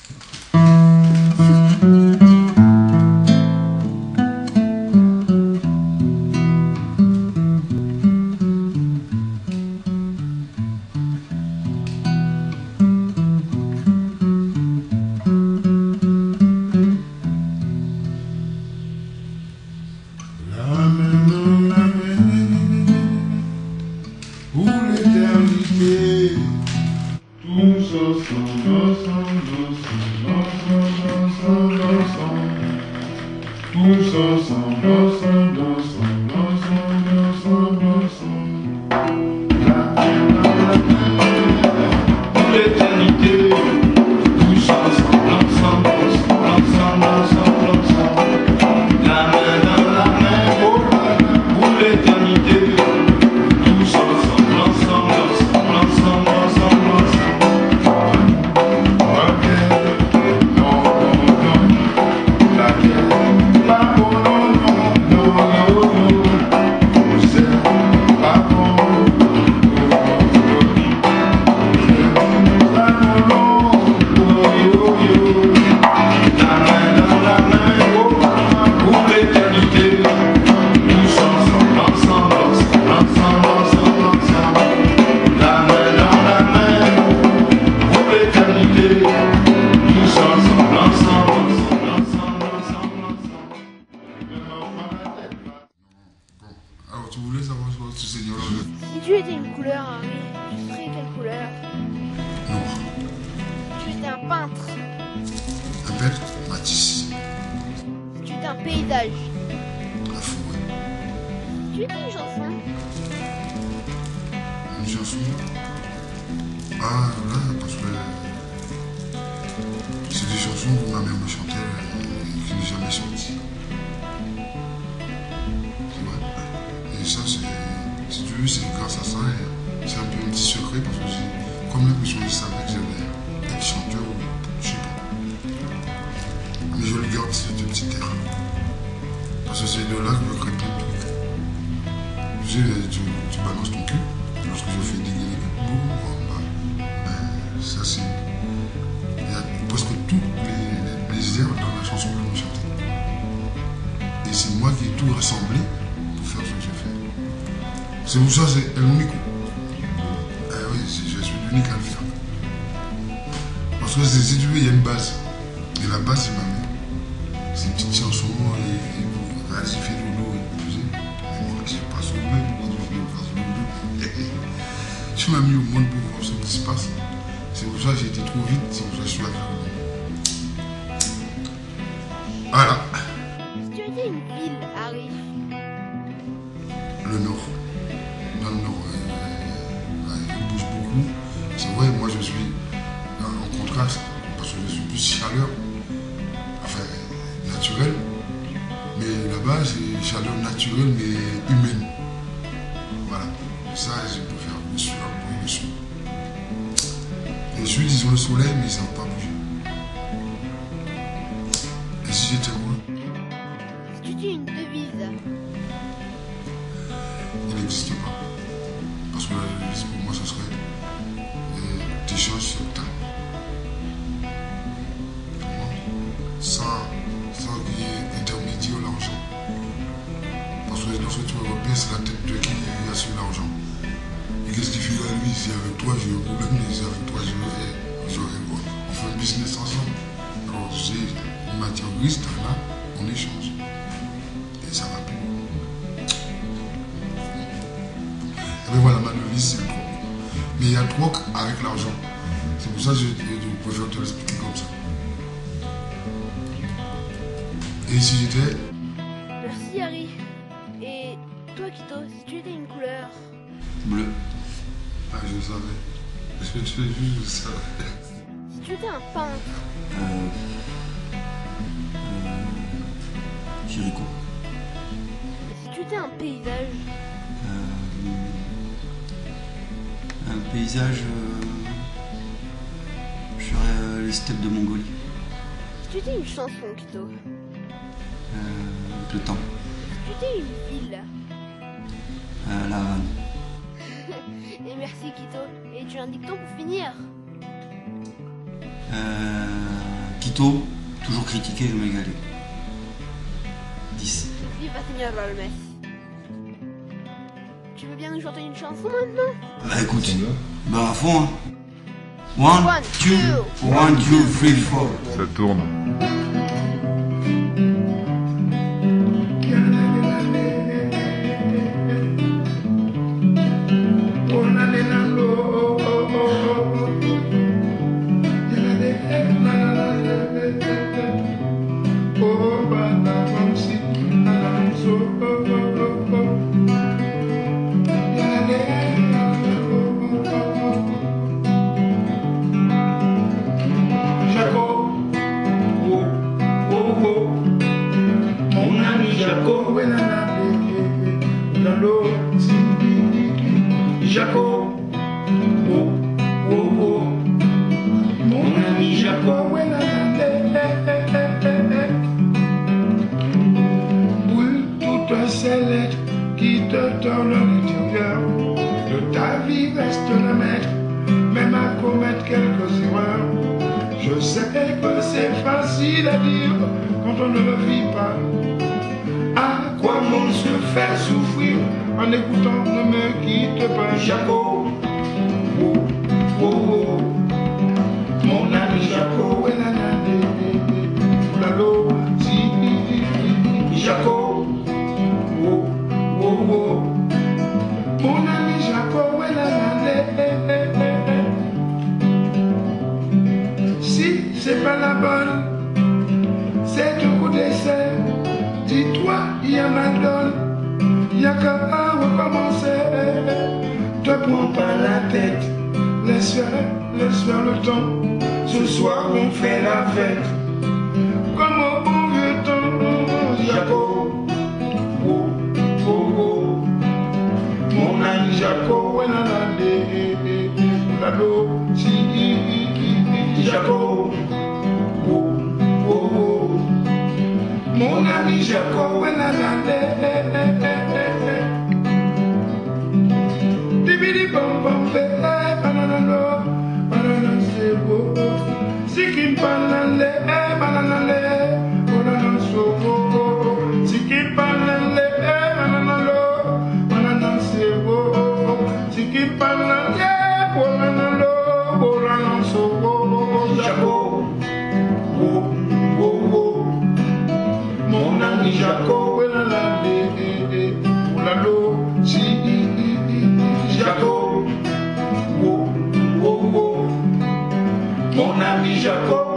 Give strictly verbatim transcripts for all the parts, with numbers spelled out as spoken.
Tous ensemble, ensemble, ensemble, ensemble, ensemble, ensemble. Pour l'éternité, tous ensemble, ensemble, ensemble, ensemble, ensemble, ensemble. La main dans la main, oh là là, pour l'éternité. Tous ensemble, ensemble, ensemble, ensemble, ensemble, ensemble. Ok, non, non, non, la terre. Alors, tu voulais savoir ce que Senor Holmes? Si tu étais une couleur, Harry, tu serais quelle couleur? Noir. Si tu étais un peintre, Un peintre? Matisse. si tu étais un paysage, La forêt. si tu étais une chanson, Une chanson? Ah, là, parce que c'est des chansons que ma mère me chantait et qui n'est jamais sorties. C'est vrai. Et ça, c'est, si tu veux, c'est grâce à ça. Et c'est un peu un petit secret parce que j'ai comme l'impression qu'ils savaient que j'allais être chanteur ou je sais pas. Mais je le garde, ce petit air. Parce que c'est de là que je crée plein de trucs. Tu sais, tu, tu balances ton cul. Lorsque je fais dégainer boum, boum, ben, ça c'est. Il y a presque toutes les, les airs dans la chanson que je chante. Et c'est moi qui ai tout rassemblé pour faire ce que je fais. C'est pour ça que c'est l'unique. Eh oui, je suis l'unique à le faire. Parce que si tu veux, il y a une base. Et la base, c'est ma mère. C'est une petite chanson, et, et bon, elle s'est fait dodo, et tu sais. Et moi, je suis pas sur le même, je suis pas sur le même. Tu m'as mis au monde pour voir ce qui se passe. C'est pour ça que j'ai été trop vite, c'est pour ça que je suis là. Voilà. si tu étais une ville, Harry, Le nord. Dans le nord, euh, euh, il bouge beaucoup. C'est vrai, moi je suis en contraste, parce que je suis plus chaleur, enfin naturelle. Mais là-bas, c'est chaleur naturelle mais humaine. Voilà. Ça, je peux faire le sud, le sud. Le sud, ils ont le soleil, mais ils ne savent pas bouger. Et si j'étais moi, si tu étais une devise, il n'existe pas. Parce que la devise, pour moi, ce serait euh, des choses sur le temps. Pour moi, sans, sans qu'il y ait intermédiaire l'argent. Parce que lorsque tu me repères, c'est la tête de qui a sur l'argent. Et qu'est-ce qu'il fait à lui? Si avec toi j'ai un problème, mais si avec toi j'aurais quoi? On fait un business ensemble. Alors j'ai une matière grise, t'en as, on échange. Et ça va plus. Et bien voilà, ma devise c'est le troc. Mais il y a le troc avec l'argent. C'est pour ça que je, je préfère te l'expliquer comme ça. Et si j'étais... merci Harry. Et toi, Quito, si tu étais une couleur, Bleu. Ah, je le savais. Je, je, je, je savais. si tu étais un peintre, Euh, euh, Jacko. si tu étais un paysage, Euh, un paysage. Euh, je ferais euh, les steppes de Mongolie. si tu étais une chanson, Quito, Euh, avec le temps. si tu étais une ville, Euh, la Havane. et merci Quito, et tu as un dicton pour finir. Euh, Quito, toujours critiqué, je m'égalais. dix. Viva Senor Holmes. Tu veux bien nous chanter une chanson maintenant? Bah écoute, bah à fond hein. One, One, two, two, one, two, three, four. Ça tourne. Jacko, oh, oh, oh, mon ami Jacko, Jacko, oh, oh, oh, mon ami Jacko, brûle toutes ces lettres qui te tournent à l'intérieur de ta vie, reste la maître, même à commettre quelques erreurs. Je sais que c'est facile à dire quand on ne le vit pas. À quoi bon se faire souffrir en écoutant ne me quitte pas, Jacko. Oh, oh, oh, mon ami Jacko, lalo, si, Jacko. Oh, oh, oh, mon ami Jacko, si c'est pas la bonne, c'est un coup d'essai. Dis-toi, il y en a donne, il y a qu'à recommencer. Te prends pas la tête, laisse faire, laisse faire le temps. Ce soir on fait la fête, comme au bon vieux temps, Jacko. Oh, oh, oh, mon ami Jacko, lalo, si, Jacko. Oh, oh, oh, mon ami Jacko, dibidi bam bam be, banana lo, banana sebo, sikim banana, banana le, banana sobo, sikim banana, banana lo, banana sebo, sikim banana, banana lo, banana sobo, Jacko. Oh, oh, oh, mon ami Jacko, lalo, si, Jacko. Oh, oh, oh, mon ami Jacko,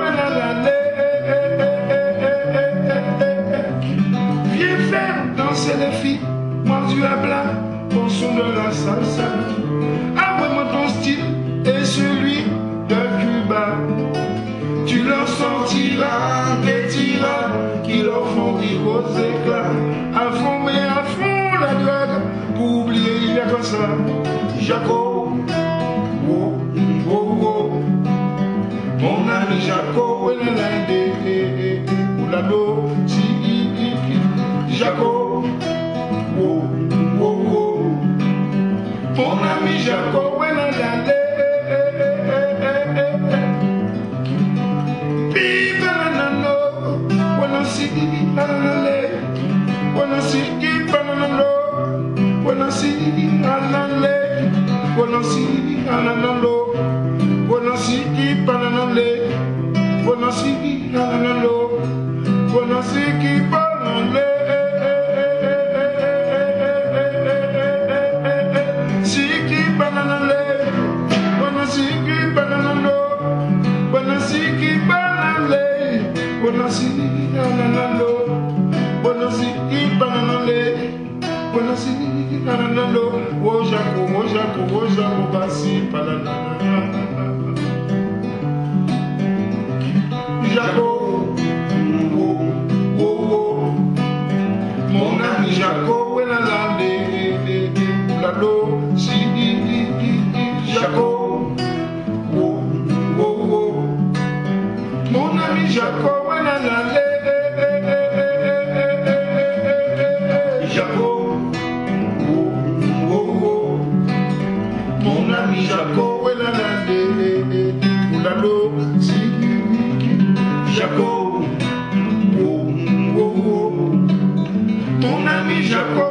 viens faire danser les filles, moi du habla, au son de la salsa. Après-moi ton style et celui de Cuba. Tu leur sentiras des tiras qui leur font rire aux éclats. À fond, mais à fond la drogue, pour oublier il y a comme ça. Jacko, oh, oh, oh, mon ami Jacko, lalo, si, Jacko, oh, oh, oh, mon ami Jacko, when I see it, banana, when I see it, banana, when I see it, banana, when I see it, banana, when I see it, banana, when I see it, banana, see it, banana, when I see it, banana, when I see it, banana, when I see it, banana. Bueno, si, bananale, bueno, si, bananalo, oh Jacko, oh Jacko, oh Jacko, basi, banana. Jacko, oh, oh, oh, mon ami Jacko, voilà la lalo, si, Jacko, oh, oh, oh, mon ami Jacko, voilà la Jacko, Jacko.